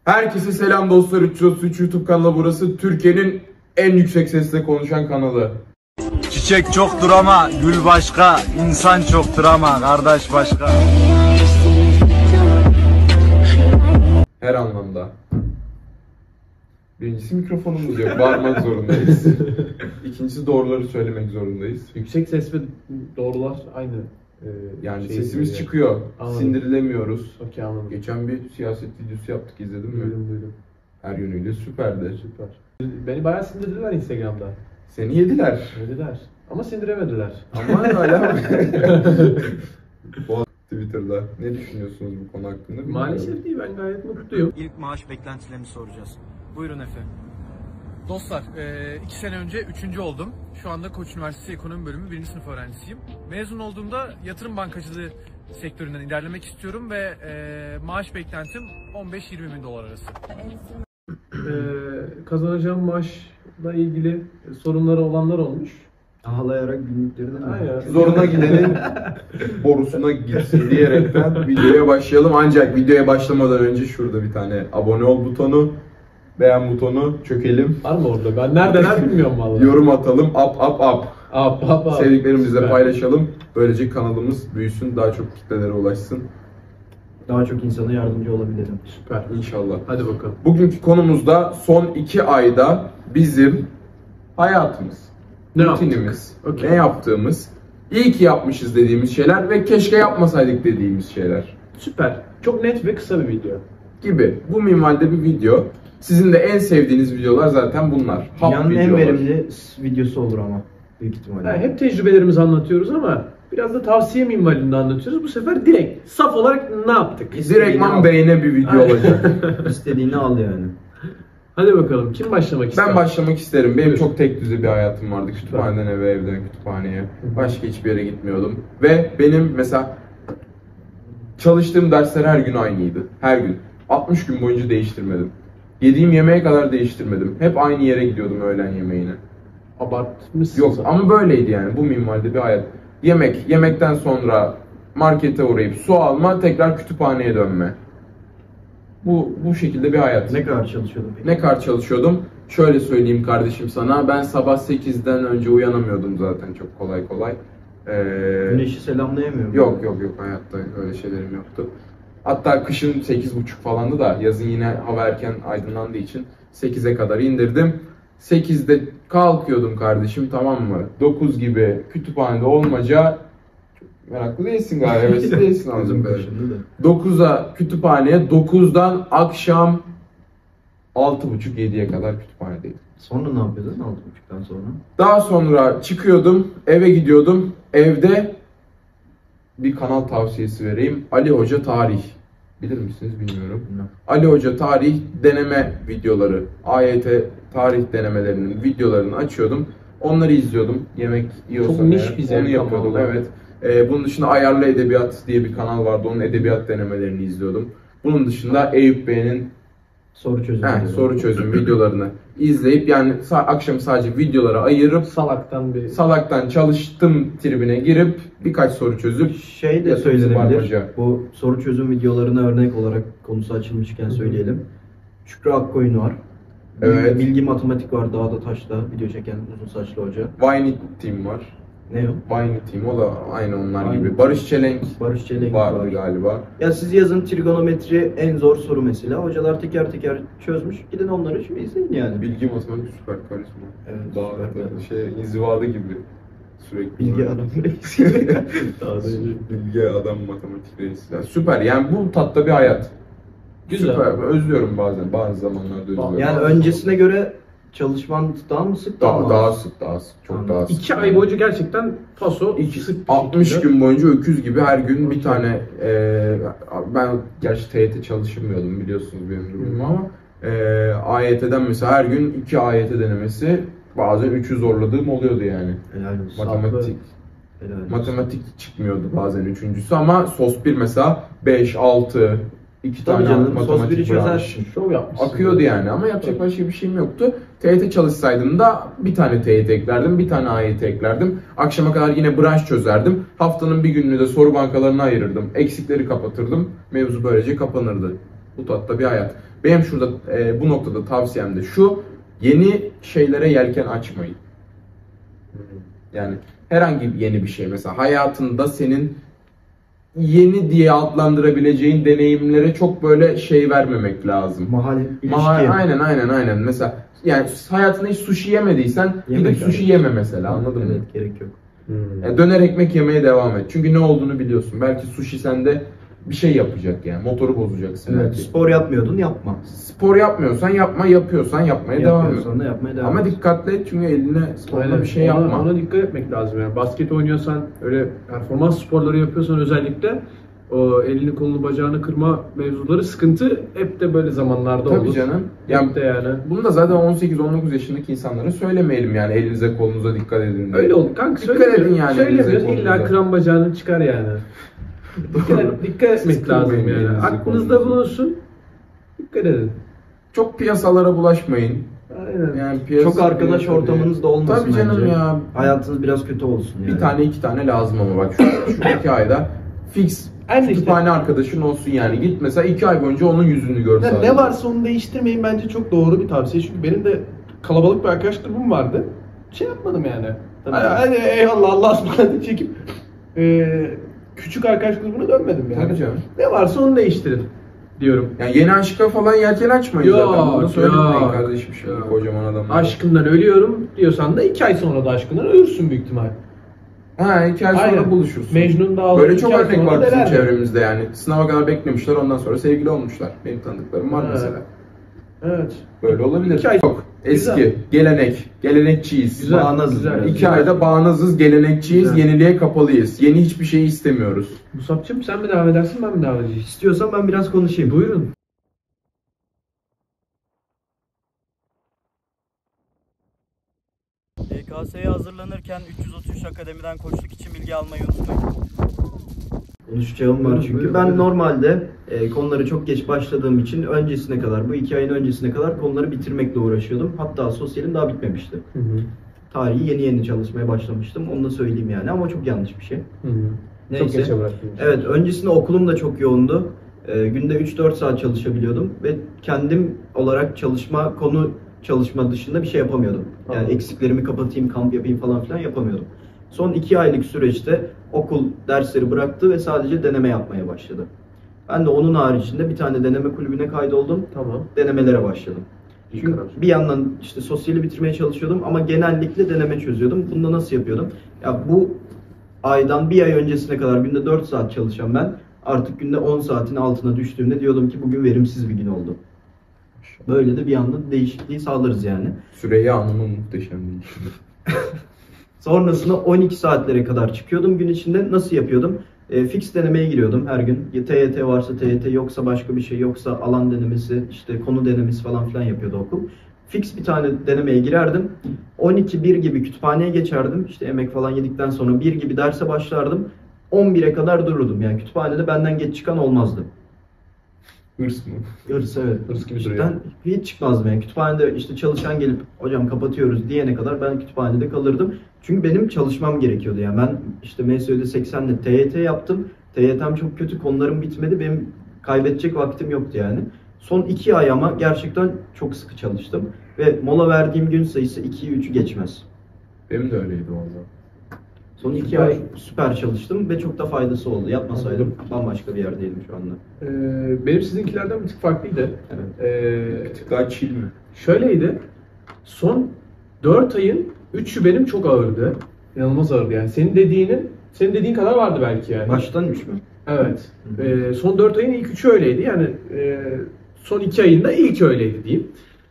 Herkese selam dostlar. 333 YouTube kanalı burası. Türkiye'nin en yüksek sesle konuşan kanalı. Çiçek çoktur ama gül başka, insan çoktur ama kardeş başka. Her anlamda. Birincisi mikrofonumuz yok. Bağırmak zorundayız. İkincisi doğruları söylemek zorundayız. Yüksek ses ve doğrular aynı. Yani sesimiz çıkıyor. Anladım. Sindirilemiyoruz. Okey, anladım. Geçen bir siyaset videosu yaptık, izledin mi? Duydum. Her yönüyle süperdi. Süper. Beni bayağı sindirdiler Instagram'da. Seni yediler. Yediler. Ama sindiremediler. Ama hala Twitter'da. Ne düşünüyorsunuz bu konu hakkında? Maalesef değil, ben gayet mutluyum. İlk maaş beklentilerini soracağız. Buyurun Efe. Dostlar, 2 sene önce 3. oldum. Şu anda Koç Üniversitesi Ekonomi Bölümü 1. sınıf öğrencisiyim. Mezun olduğumda yatırım bankacılığı sektöründen ilerlemek istiyorum ve maaş beklentim 15-20 bin dolar arası. Kazanacağım maaşla ilgili sorunları olanlar olmuş. Ağlayarak günlüklerini Aynen. Zoruna gidenin borusuna gitsin diyerekten videoya başlayalım. Ancak videoya başlamadan önce şurada bir tane abone ol butonu, beğen butonu, çökelim. Var mı orada? Ben neredeler bilmiyorum vallahi. Yorum atalım, up. Up. Sevdiklerimizle Süper. paylaşalım. Böylece kanalımız büyüsün, daha çok kitlelere ulaşsın. daha çok insana yardımcı olabilirim. Süper. İnşallah. Hadi bakalım. Bugünkü konumuzda son 2 ayda bizim hayatımız, Ne rutinimiz, Okey. ne yaptığımız, iyi ki yapmışız dediğimiz şeyler ve keşke yapmasaydık dediğimiz şeyler Süper. Çok net ve kısa bir video. gibi. Bu minvalde bir video. Sizin de en sevdiğiniz videolar zaten bunlar. Hap Dünyanın en videolar. verimli videosu olur ama büyük ihtimalle. Yani hep tecrübelerimizi anlatıyoruz ama biraz da tavsiye minvalinde anlatıyoruz. Bu sefer direkt, saf olarak ne yaptık? Direktman beyne bir video Aynen. olacak. İstediğini al yani. Hadi bakalım, kim başlamak ister? Ben başlamak isterim. Benim Buyur. çok tek düze bir hayatım vardı. Kütüphaneden eve, evden kütüphaneye. Başka hiçbir yere gitmiyordum. Ve benim mesela çalıştığım dersler her gün aynıydı. Her gün. 60 gün boyunca değiştirmedim. Yediğim yemeğe kadar değiştirmedim. Hep aynı yere gidiyordum öğlen yemeğine. Abartmışsın. Yok sen. ama böyleydi yani. Bu minvalde bir hayat. Yemekten sonra markete uğrayıp su alma, tekrar kütüphaneye dönme. Bu şekilde bir hayat. Ne kadar çalışıyordun peki? Ne kadar çalışıyordum? Şöyle söyleyeyim kardeşim sana. Ben sabah 8'den önce uyanamıyordum zaten çok kolay. Güneşi selamlayamıyor musun? Yok hayatta öyle şeylerim yoktu. Hatta kışın 8.30 falandı da yazın yine hava erken aydınlandığı için 8'e kadar indirdim. 8'de kalkıyordum kardeşim, tamam mı? 9 gibi kütüphanede olmaca, meraklı değilsin galiba, hevesli değilsin anladığım kadarıyla. Şimdi de. 9'a kütüphaneye, 9'dan akşam 6.30-7'ye kadar kütüphanedeydim. Sonra ne yapıyordun 6.30'dan sonra? Daha sonra çıkıyordum, eve gidiyordum. Evde bir kanal tavsiyesi vereyim. Ali Hoca Tarih. Bilir misiniz bilmiyorum. Bilmem. Ali Hoca Tarih deneme videoları, AYT tarih denemelerinin videolarını açıyordum. Onları izliyordum. Yemek yiyorsam Çok niş eğer, bir zevk onu yapıyordum. ama. Evet. Bunun dışında Ayarlı Edebiyat diye bir kanal vardı. Onun edebiyat denemelerini izliyordum. Bunun dışında Eyüp Bey'in Soru çözümü. soru çözüm videolarını izleyip, yani akşam sadece videolara ayırıp salaktan çalıştım tribine girip birkaç soru çözüp Şey de yatırısı söylenebilir. barbaca. Bu soru çözüm videolarına örnek olarak konusu açılmışken söyleyelim. Şükrü Akkoyun var. Evet. Bilgi matematik var Dağda Taş'ta video çeken uzun saçlı hoca. Vine Team var. Ne o? Vine Team, o da aynı onlar Aynı. gibi. Barış Çelenk Barış Çelenk vardı var. galiba. Ya siz yazın trigonometri en zor soru mesela. Hocalar teker teker çözmüş. Gidin onları şimdi izleyin yani. Bilgi matematik süper karizma. Evet, Dağda süper. inzivalı gibi. Sürekli. Bilgi adam reis. Bilgi adam matematik reisi. Yani süper, yani bu tatta bir hayat. Güzel. Süper. Özlüyorum bazı zamanlarda özlüyorum. Yani öncesine göre çalışman daha mı sık daha sık. Çok Anladım. daha sık. 2 ay boyunca gerçekten paso sık bir 60 şekilde. gün boyunca öküz gibi her gün bir tane ben gerçi TYT çalışmıyordum biliyorsunuz benim durumumu ama AYT'den mesela her gün 2 AYT denemesi, bazen 3'ü zorladığım oluyordu yani. Helal olsun. Matematik. Helal olsun. Matematik çıkmıyordu bazen üçüncüsü ama SOS 1 mesela 5, 6, 2 Tabii tane canım, sos matematik biri branş. çözersin. Şov yapmışsın. Akıyordu yani ama yapacak başka bir şeyim yoktu. TYT çalışsaydım da bir tane TYT eklerdim, bir tane AYT eklerdim. Akşama kadar yine branş çözerdim. Haftanın bir gününü de soru bankalarına ayırırdım. Eksikleri kapatırdım. Mevzu böylece kapanırdı. Bu tatta bir hayat. Benim şurada bu noktada tavsiyem de şu: yeni şeylere yelken açmayın. Yani herhangi yeni bir şey, mesela hayatında senin yeni diye adlandırabileceğin deneyimlere çok böyle şey vermemek lazım. İlişki. Aynen. Mesela yani hayatında hiç sushi yemediysen gidip sushi yeme mesela, anladın mı? Evet, gerek yok. Yani döner ekmek yemeye devam et. Çünkü ne olduğunu biliyorsun. Belki sushi sende bir şey yapacak yani. Motoru bozacaksın Evet, belki. spor yapmıyordun, yapma. Spor yapmıyorsan yapma, yapıyorsan yapmaya devam et. Yapıyorsan da yapmaya devam Ama et. dikkatli et çünkü eline sporda Aynen. bir şey yapma. Ona dikkat etmek lazım yani. Basket oynuyorsan, öyle performans sporları yapıyorsan özellikle o elini kolunu bacağını kırma mevzuları sıkıntı hep de böyle zamanlarda olur. Tabii canım. Hep de yani. Bunu da zaten 18-19 yaşındaki insanlara söylemeyelim yani, elinize kolunuza dikkat edin diye. Öyle oldu kanka. Dikkat edin yani Söylemiyoruz. elinize İlla kolunuza. kıran bacağını çıkar yani. Dikkat etmek Siz lazım kırmayın yani. elinizi, Aklınızda kolunuzu. bulunsun. Dikkat edin. Çok piyasalara bulaşmayın. Aynen. Yani Çok arkadaş ortamınız da olmasın Tabii canım bence. ya. Hayatınız biraz kötü olsun yani. Bir tane iki tane lazım ama bak şu 2 ayda fix Aynen işte. kütüphane arkadaşın olsun yani. Git mesela 2 ay boyunca onun yüzünü gör Ya sadece. ne varsa onu değiştirmeyin, bence çok doğru bir tavsiye. Çünkü benim de kalabalık bir arkadaş grubum vardı. Şey yapmadım yani. Hadi eyvallah Allah'a ısmarladık çekip küçük arkadaş grubuna dönmedim yani. Tabii canım. Ne varsa onu değiştirin diyorum. Yani yeni aşka falan yelken açmayın Yok, zaten. Bunu söylemeyin yok. kardeşim şimdi Yok. kocaman adamlar. Aşkımdan ölüyorum diyorsan da 2 ay sonra da aşkından ölürsün büyük ihtimal. Ha, 2 ay sonra Aynen. buluşursun. Mecnun da aldı, Böyle 2 çok ay örnek sonra var bizim deler mi? çevremizde yani. Sınava kadar beklemişler, ondan sonra sevgili olmuşlar. Benim tanıdıklarım var Ha. mesela. Evet. Böyle olabilir. 2 ay. Çok eski, Güzel. gelenek, gelenekçiyiz. Güzel, Bağnazız güzel. biraz. 2 ayda bağnazız, gelenekçiyiz, Güzel. yeniliğe kapalıyız. Yeni hiçbir şey istemiyoruz. Musab'cığım sen mi devam edersin, ben mi devam edeceğim? İstiyorsan ben biraz konuşayım. Buyurun. YKS'ye hazırlanırken 333 Akademi'den koçluk için bilgi almayı unutmayın. Konuşacağım var çünkü. Buyurun, Ben buyurun. normalde konuları çok geç başladığım için öncesine kadar, bu 2 ayın öncesine kadar konuları bitirmekle uğraşıyordum. Hatta sosyalim daha bitmemişti. Hı hı. Tarihi yeni çalışmaya başlamıştım. Onu da söyleyeyim yani, ama çok yanlış bir şey. Hı hı. Çok Neyse. geçe bıraktım. Evet, öncesinde okulum da çok yoğundu. Günde 3-4 saat çalışabiliyordum ve kendim olarak konu çalışma dışında bir şey yapamıyordum. Yani Anladım. eksiklerimi kapatayım, kamp yapayım falan filan yapamıyordum. Son 2 aylık süreçte okul dersleri bıraktı ve sadece deneme yapmaya başladı. Ben de onun haricinde bir tane deneme kulübüne kaydoldum. Tamam. Denemelere başladım. İyi Çünkü karar. bir yandan işte sosyali bitirmeye çalışıyordum ama genellikle deneme çözüyordum. Bunu da nasıl yapıyordum? Ya bu aydan bir ay öncesine kadar günde 4 saat çalışan ben artık günde 10 saatin altına düştüğümde diyordum ki bugün verimsiz bir gün oldu. Böyle de bir anda değişikliği sağlarız yani. Süreyya Hanım'ın muhteşem değişimi. Sonrasında 12 saatlere kadar çıkıyordum gün içinde. Nasıl yapıyordum? Fix denemeye giriyordum her gün. Ya TYT varsa TYT, yoksa başka bir şey, yoksa alan denemesi, işte konu denemesi falan filan yapıyordu okul. Fix bir tane denemeye girerdim. 12-1 gibi kütüphaneye geçerdim. İşte yemek falan yedikten sonra 1 gibi derse başlardım. 11'e kadar dururdum. Yani kütüphanede benden geç çıkan olmazdı. Hırs mı? Hırs, evet. Hırs gibi duruyor. Cidden hiç çıkmazdım yani. Kütüphanede işte çalışan gelip hocam kapatıyoruz diyene kadar ben kütüphanede kalırdım. Çünkü benim çalışmam gerekiyordu yani. Ben işte MSÖ'de 80'le TYT yaptım. TYT'm çok kötü, konularım bitmedi. Benim kaybedecek vaktim yoktu yani. Son 2 ay ama gerçekten çok sıkı çalıştım. Ve mola verdiğim gün sayısı 2'yi 3'ü geçmez. Benim de öyleydi valla. Son 2 Süper. ay süper çalıştım ve çok da faydası oldu. Yapmasaydım bambaşka bir yerdeydim şu anda. Benim sizinkilerden bir tık farklıydı. Evet. Bir tık daha chill mi? Şöyleydi. Son 4 ayın 3'ü benim çok ağırdı. İnanılmaz ağırdı yani. Senin dediğin kadar vardı belki yani. Baştan 3 mü? Evet. Son 4 ayın ilk 3'ü öyleydi. Yani son 2 ayında ilk öyleydi diyeyim.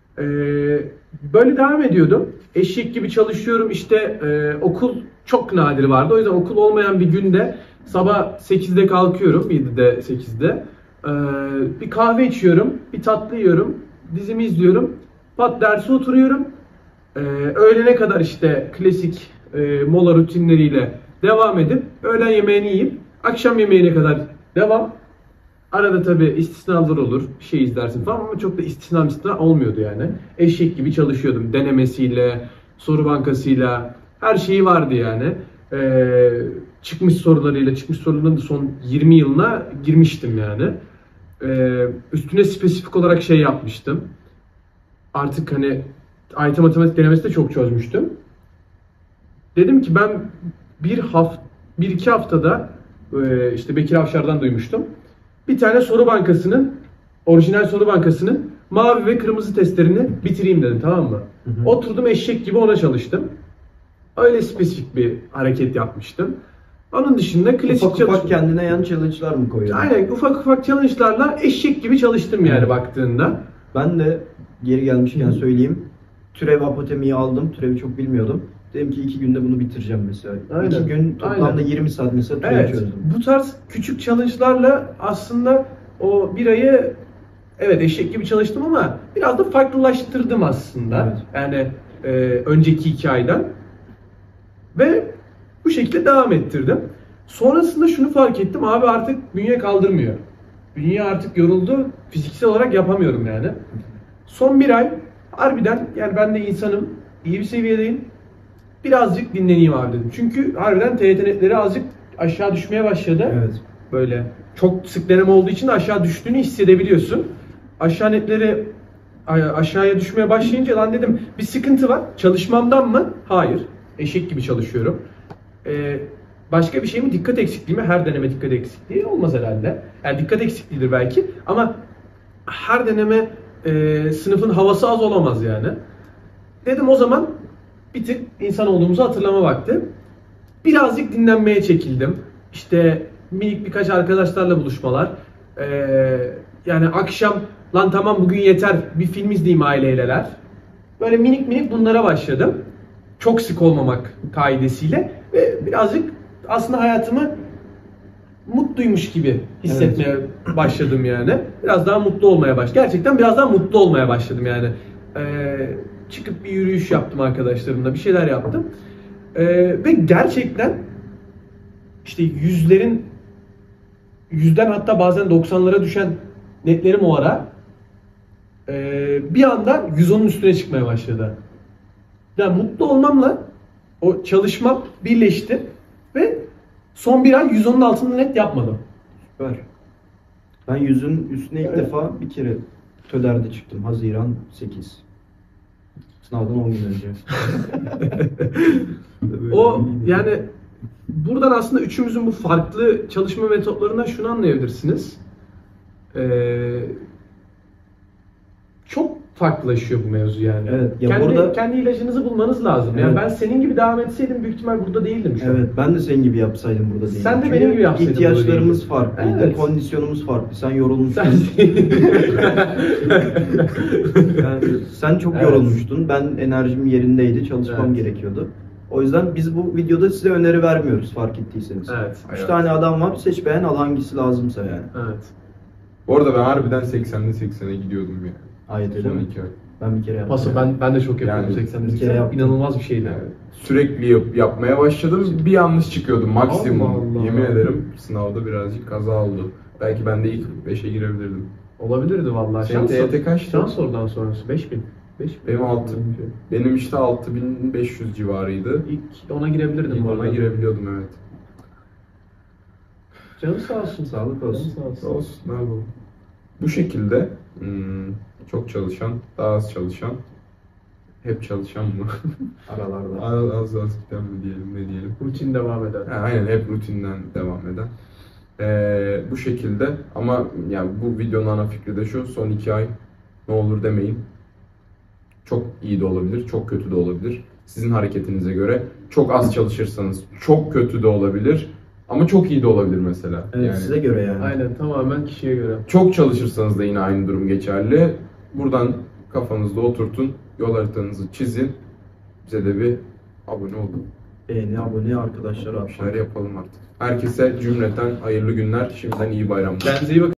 Böyle devam ediyordum. Eşek gibi çalışıyorum. İşte okul çok nadir vardı. O yüzden okul olmayan bir günde sabah 8'de kalkıyorum. 7'de 8'de. Bir kahve içiyorum. Bir tatlı yiyorum. Dizimi izliyorum. Pat derse oturuyorum. Öğlene kadar işte klasik mola rutinleriyle devam edip öğlen yemeğini yiyip akşam yemeğine kadar devam. Arada tabii istisnalar olur. Bir şey izlersin falan ama çok da istisna olmuyordu yani. Eşek gibi çalışıyordum. Denemesiyle, soru bankasıyla her şeyi vardı yani. Çıkmış soruların da son 20 yılına girmiştim yani. Üstüne spesifik olarak şey yapmıştım. Artık hani AYT matematik denemesi de çok çözmüştüm. Dedim ki ben bir iki haftada işte Bekir Avşar'dan duymuştum. Bir tane orijinal soru bankasının mavi ve kırmızı testlerini bitireyim dedim, tamam mı? Oturdum eşek gibi ona çalıştım. Öyle spesifik bir hareket yapmıştım. Onun dışında klasik ufak kendine yan challenge'lar mı koyuyorsun? Aynen, ufak challenge'larla eşek gibi çalıştım yani baktığında. Ben de geri gelmişken söyleyeyim. Türev apotemiyi aldım. Türevi çok bilmiyordum. Dedim ki 2 günde bunu bitireceğim mesela. Aynen. 2 gün toplamda 20 saat mesela türev çözdüm. Bu tarz küçük challenge'larla aslında o bir ayı eşek gibi çalıştım ama biraz da farklılaştırdım aslında. Evet. Yani önceki 2 aydan. Ve bu şekilde devam ettirdim. Sonrasında şunu fark ettim. Abi artık bünye kaldırmıyor. Bünye artık yoruldu. Fiziksel olarak yapamıyorum yani. Son 1 ay harbiden yani ben de insanım. İyi bir seviyedeyim. Birazcık dinleneyim abi dedim. Çünkü harbiden TYT netleri azıcık aşağı düşmeye başladı. Evet. Böyle çok sık deneme olduğu için de aşağı düştüğünü hissedebiliyorsun. Aşağıya düşmeye başlayınca lan dedim bir sıkıntı var. Çalışmamdan mı? Hayır. Eşek gibi çalışıyorum. Başka bir şey mi? Dikkat eksikliği mi? Her deneme dikkat eksikliği olmaz herhalde. Yani dikkat eksikliğidir belki ama her deneme sınıfın havası az olamaz yani. Dedim o zaman bir tık insan olduğumuzu hatırlama vakti. Birazcık dinlenmeye çekildim. İşte minik birkaç arkadaşlarla buluşmalar. Yani akşam lan tamam bugün yeter bir film izleyeyim aileyleler. Böyle minik bunlara başladım. Çok sık olmamak kaidesiyle ve birazcık aslında hayatımı mutluymuş gibi hissetmeye başladım yani. Biraz daha mutlu olmaya başladım. Gerçekten biraz daha mutlu olmaya başladım yani. Çıkıp bir yürüyüş yaptım arkadaşlarımla, bir şeyler yaptım. Ve gerçekten işte yüzden hatta bazen 90'lara düşen netlerim o ara bir anda 110'un üstüne çıkmaya başladı. Yani mutlu olmamla o çalışmam birleşti ve son 1 ay 110'un altında net yapmadım. Süper. Ben 100'ün üstüne ilk defa bir kere TÖDER'de çıktım. Haziran 8. Sınavdan 10 gün önce. O yani buradan aslında üçümüzün bu farklı çalışma metotlarından şunu anlayabilirsiniz. Çok farklılaşıyor bu mevzu yani. Evet, ya kendi ilacınızı bulmanız lazım. Evet. Yani ben senin gibi devam etseydim büyük ihtimal burada değildim şu an. Evet, ben de senin gibi yapsaydım burada değildim. Sen de benim gibi yapsaydın burada ihtiyaçlarımız değildim. farklıydı, Evet. kondisyonumuz farklı. Sen yorulmuştun. Yani sen çok yorulmuştun. Ben enerjim yerindeydi, çalışmam gerekiyordu. O yüzden biz bu videoda size öneri vermiyoruz fark ettiyseniz. Evet. 3 tane adam var, seç beğen, al hangisi lazımsa yani. Evet. Bu arada ben harbiden 80'de 80'e gidiyordum yani. Ayet Son edemem. 2 ay. Ben bir kere yaptım. Paso ben de çok yapıyorum Yani 80'de bir kere yaptım. İnanılmaz bir şeydi. Yani sürekli yapmaya başladım. Bir yanlış çıkıyordum maksimum. Allah Allah. Yemin ederim sınavda birazcık kaza oldu. Belki ben de ilk 5'e girebilirdim. Olabilirdi vallahi. Senin TYT kaçtı? Şans oradan sonrası 5000. Benim işte 6500 civarıydı. İlk ona girebilirdim İlk bu ona arada. girebiliyordum evet. Canı sağ olsun. Sağlık olsun. Canı sağ olsun. Olsun ne yapalım. Bu şekilde çok çalışan, daha az çalışan, hep çalışan mı? Aralarda. az giden mi diyelim, ne diyelim? Rutin devam eder. Aynen hep rutinden devam eden. Bu şekilde ama yani bu videonun ana fikri de şu, son 2 ay ne olur demeyin. Çok iyi de olabilir, çok kötü de olabilir. Sizin hareketinize göre çok az çalışırsanız çok kötü de olabilir ama çok iyi de olabilir mesela. Evet, yani size göre yani. Aynen tamamen kişiye göre. çok çalışırsanız da yine aynı durum geçerli. Buradan kafanızda oturtun, yol haritanızı çizin. Bize de bir abone olun. Beğeni, abone, arkadaşlara Bir şeyler yapalım artık. Herkese cümleten hayırlı günler. Şimdiden iyi bayramlar. Kendinize iyi bakın.